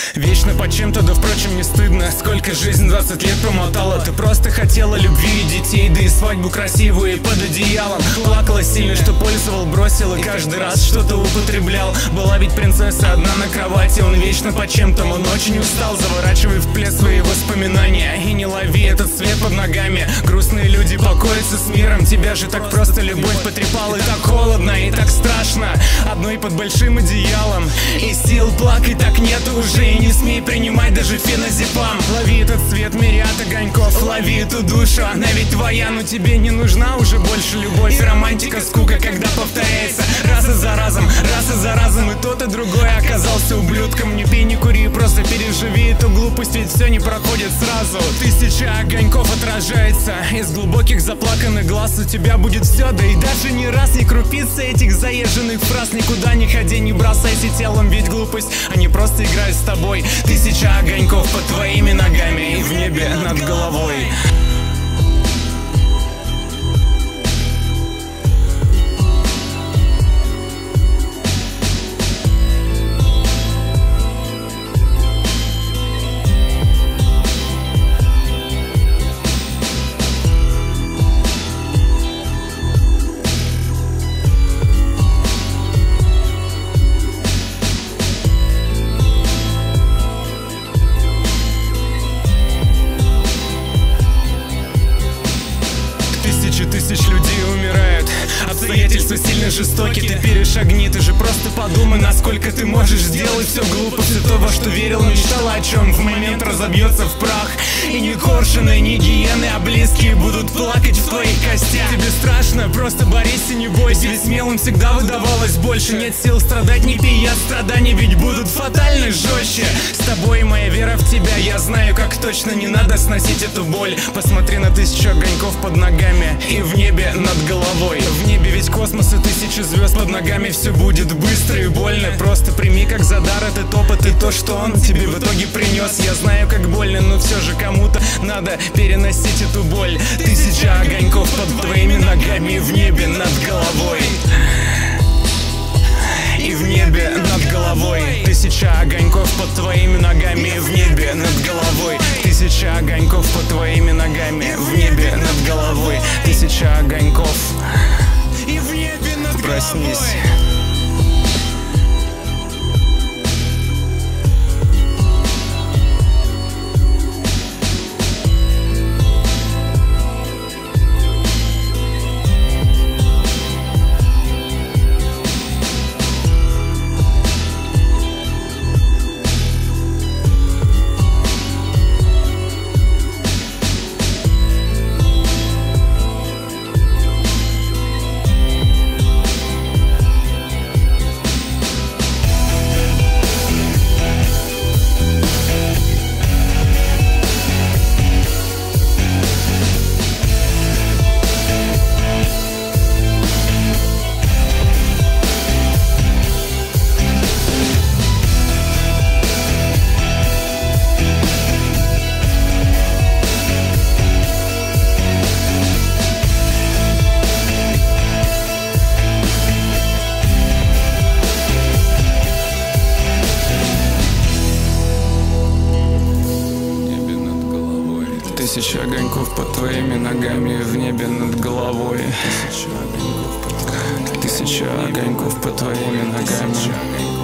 Вечно по чем-то, да впрочем не стыдно. Сколько жизнь 20 лет промотала. Ты просто хотела любви и детей, да и свадьбу красивую и под одеялом. Плакала сильно, что пользовал, бросил и каждый раз что-то употреблял. Была ведь принцесса одна на кровати. Он вечно по чем-то, он очень устал. Заворачивай в плед свои воспоминания и не лови этот свет под ногами. Грустные люди покоятся с миром. Тебя же так просто любовь потрепала. И так холодно, и так страшно, одной под большим одеялом. И сил плакать так нету уже. И не смей принимать даже феназепам. Лови этот свет, мириад огоньков. Лови эту душу, она ведь твоя. Но тебе не нужна уже больше любовь. Романтика, скука, когда повторяется раз и за разом, раз и за разом. И тот, и другой оказался ублюдком. Не пей, не кури, просто переживи эту глупость. Ведь все не проходит сразу. 1000 огоньков отражается из глубоких заплаканных глаз. У тебя будет все, да и даже не раз. Не крупицы этих заезженных фраз. Никуда не ходи, не бросайся телом, ведь глупость, они просто играют с тобой. 1000 огоньков под твоими ногами и в небе над головой. Тысяч людей умирают, обстоятельства сильно жестоки. Ты перешагни, ты же просто подумай, насколько ты можешь сделать все глупо. Все то, во что верил, мечтал о чем в момент разобьется в прах. И ни коршуны, ни гиены, а близкие будут плакать в твоих костях. Тебе страшно, просто борись и не бойся, ведь смелым всегда выдавалось больше. Нет сил страдать, не пей от страданий, ведь будут фатально жестче. С тобой моя вера в тебя, я знаю, как точно не надо сносить эту боль. Посмотри на 1000 огоньков под ногами и в небе над головой. В небе ведь космос и 1000 звезд под ногами. Все будет быстро и больно. Просто прими как за дар этот опыт и то, что он тебе в итоге принес. Я знаю, как больно, но все же кому-то надо переносить эту боль. 1000 огоньков под твоими ногами и в небе над головой. И в небе над головой. 1000 огоньков под твоими ногами и в небе над головой. 1000 огоньков под твоими ногами в небе над головой. 1000 огоньков. И в небе над головой. Проснись. Тысяча огоньков под твоими ногами в небе над головой. 1000 огоньков под твоими ногами.